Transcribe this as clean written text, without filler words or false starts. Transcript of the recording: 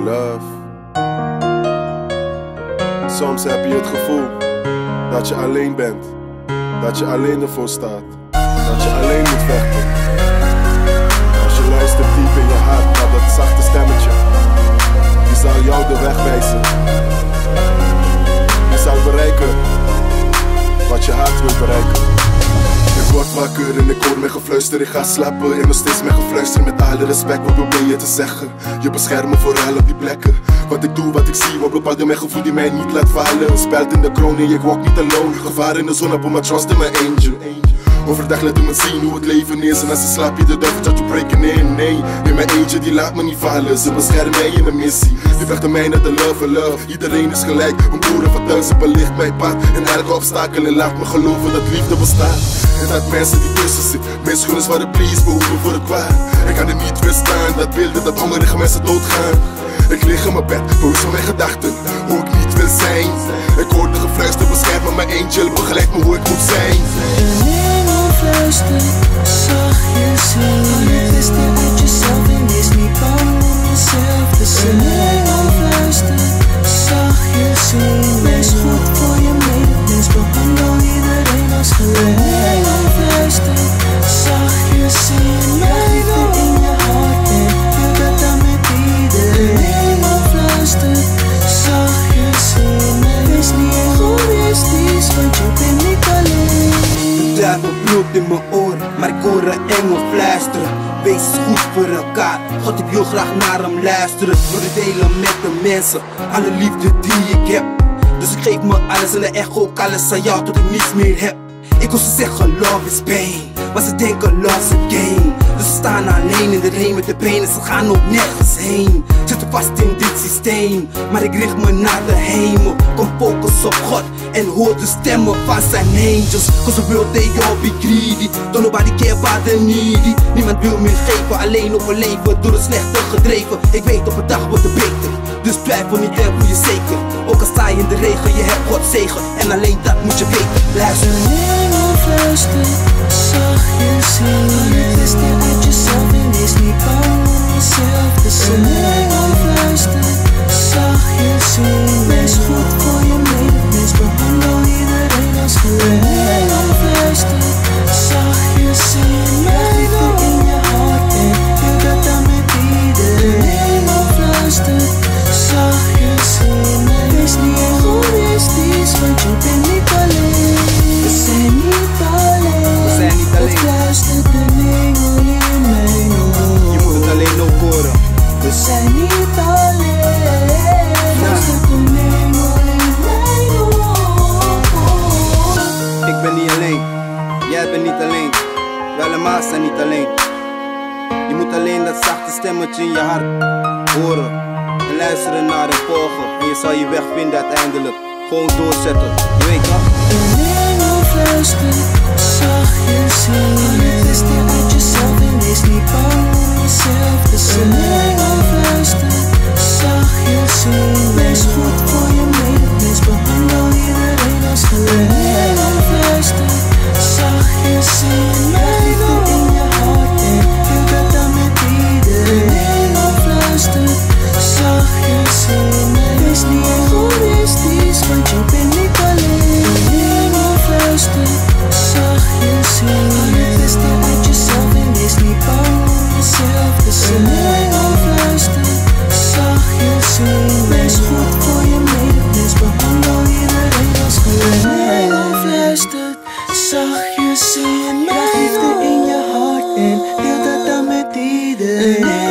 love. Soms heb je het gevoel dat je alleen bent, dat je alleen ervoor staat, dat je alleen moet vechten. Als je luistert diep in je hart naar dat zachte stemmetje, die zal jou de weg wijzen. Die zal bereiken wat je hart wil bereiken. Ik word wakker en ik hoor mijn gefluister. Ik ga slapen en nog steeds mijn gefluister. Met alle respect, wat probeer je te zeggen? Je beschermen vooral op die plekken. Wat ik doe, wat ik zie, wat bepaalt mijn gevoel die mij niet laat falen. Een speld in de kroon en ik walk niet alone. Gevaar in de zon, op my trust in my angel. Overdag laat me zien hoe het leven is. En als ze slaap je de duivel dat je breaking in. Nee, mijn eentje die laat me niet vallen. Ze beschermen mij in een missie. Die vechten mij naar de love. Iedereen is gelijk, een boeren van thuis, ze belicht mijn pad. En elke obstakel en laat me geloven dat liefde bestaat. En dat mensen die tussen zitten, mijn schoenen zware please behoeven voor het kwaad. Ik kan er niet weerstaan, dat beelden dat hongerige mensen doodgaan. Ik lig in mijn bed, bewust van mijn gedachten, hoe ik niet wil zijn. Ik hoor de gefluister, bescherm mijn angel, begeleid me hoe ik moet zijn. Fluister, zachtjes in. Het beste uit jezelf en wees niet bang om jezelf te zijn. Fluister, zachtjes in. Wees goed voor je medemens, behandel iedereen als gelijk. Fluister, zachtjes in. Liefde in je hart en deel dat dan met iedereen. Fluister, zachtjes in. Wees niet egoïstisch, want je bent niet alleen. De duivel bloedt in mijn oren, maar ik hoor een engel fluisteren. Wees goed voor elkaar, God, ik wil graag naar hem luisteren. Door het delen met de mensen, alle liefde die ik heb. Dus ik geef me alles en de echo ook alles aan jou tot ik niets meer heb. Ik wil ze zeggen love is pain, maar ze denken love is a game. Dus ze staan alleen in de reen met de benen, ze gaan ook nergens heen. Zitten vast in dit systeem, maar ik richt me naar de hemel. Kom focus op God en hoor de stemmen van zijn angels. Cause the world they all be greedy, don't nobody care about the needy. Niemand wil meer geven, alleen overleven, door het slechte gedreven. Ik weet op een dag wordt het beter, dus twijfel niet en voel je zeker. Ook al sta je in de regen, je hebt God zegen. En alleen dat moet je weten, luister. Fluister, zachtjes in. Het beste uit jezelf en wees niet bang om jezelf te zijn. Fluister, zachtjes in. Wees goed voor je medemens, behandel iedereen als gelijk. Fluister, zachtjes in. Liefde in je hart en deel dat dan met iedereen. Fluister, zachtjes in. Wees niet egoïstisch, want je bent niet alleen. We zijn niet alleen, het fluistert een engel in mijn oor. Je moet het alleen ook horen. We zijn niet alleen, fluistert een engel in mijn oor. Ik ben niet alleen, jij bent niet alleen. We allemaal zijn niet alleen. Je moet alleen dat zachte stemmetje in je hart horen en luisteren naar en volgen. En je zal je weg vinden uiteindelijk. Gewoon doorzetten, je weet wat? Een engel fluistert, zachtjes in. Het beste uit jezelf en wees niet bang om jezelf te zijn. Een engel fluistert, zachtjes in. Wees goed voor je medemens, behandel iedereen als gelijk. Een engel fluistert, zachtjes in. Liefde in je hart en deel dat dan met iedereen. Een engel fluistert, zachtjes in. Wees niet egoïstisch, want je bent niet alleen. Een engel fluistert, zachtjes in. Het beste uit jezelf en wees niet bang om jezelf te zijn. Een engel fluistert, zachtjes in. Wees goed voor je medemens, behandel iedereen als gelijk. Een engel fluistert, zachtjes in. Liefde in je hart en deel dat dan met iedereen.